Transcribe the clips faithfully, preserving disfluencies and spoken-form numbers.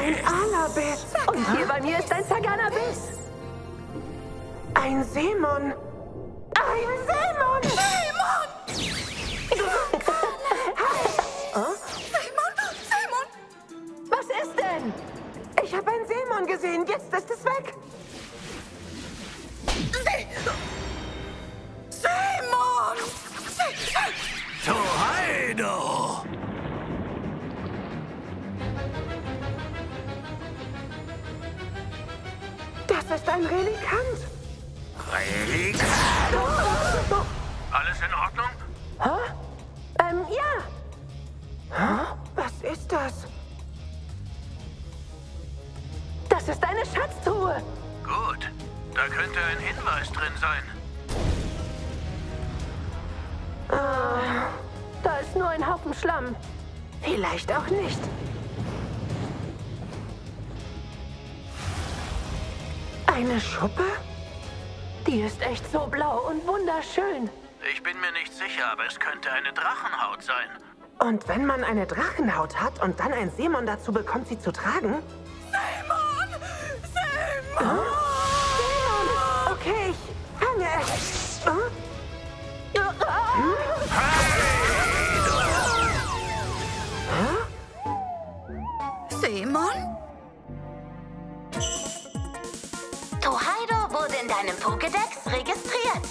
Ein Alabiss. Und hier bei mir ist ein Saganabiss. Ein Seemon. Ein Seemon. Seemon! Huh? Seemon! Seemon! Was ist denn? Ich habe einen Seemon gesehen. Jetzt ist es weg. See Seemon! See Tooheido! Das ist ein Relikant. Relikant! Alles in Ordnung? Hä? Ähm, ja. Was ist das? Das ist eine Schatztruhe. Gut. Da könnte ein Hinweis drin sein. Da ist nur ein Haufen Schlamm. Vielleicht auch nicht. Eine Schuppe? Die ist echt so blau und wunderschön. Ich bin mir nicht sicher, aber es könnte eine Drachenhaut sein. Und wenn man eine Drachenhaut hat und dann ein Seemon dazu bekommt, sie zu tragen? Seemon! Seemon! Seemon! Okay, ich fange es. Huh? Seemon? Tooheido wurde in deinem Pokédex registriert.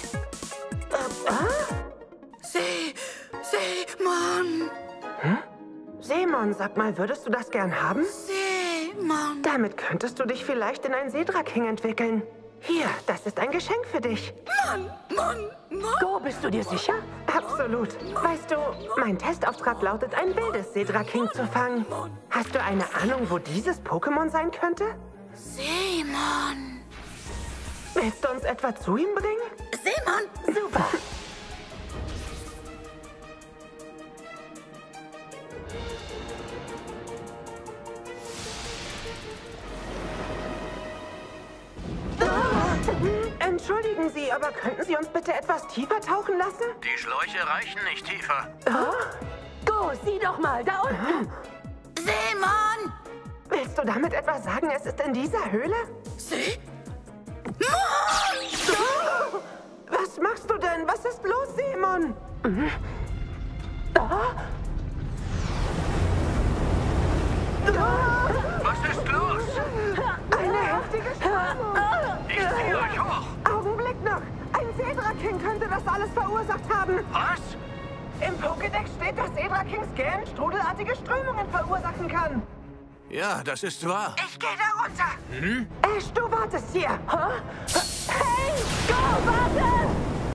See Seemon! Seemon, sag mal, würdest du das gern haben? Seemon! Damit könntest du dich vielleicht in einen Seedraking entwickeln. Hier, das ist ein Geschenk für dich. Mann! Mann! Mann! Go, bist du dir sicher? Absolut. Weißt du, mein Testauftrag lautet, ein wildes Seedraking zu fangen. Hast du eine Ahnung, wo dieses Pokémon sein könnte? Seemon! Willst du uns etwa zu ihm bringen? Seemon! Super. Entschuldigen Sie, aber könnten Sie uns bitte etwas tiefer tauchen lassen? Die Schläuche reichen nicht tiefer. Go, sieh doch mal, da unten. Seemon! Willst du damit etwa sagen, es ist in dieser Höhle? See? Was machst du denn? Was ist los, Seemon? Was ist los? Eine heftige Strömung. Ich ziehe euch hoch. Augenblick noch. Ein Seedraking könnte das alles verursacht haben. Was? Im Pokédex steht, dass Seedrakings Scan strudelartige Strömungen verursachen kann. Ja, das ist wahr. Ich gehe da runter. Hm? Ash, du wartest hier. Hä?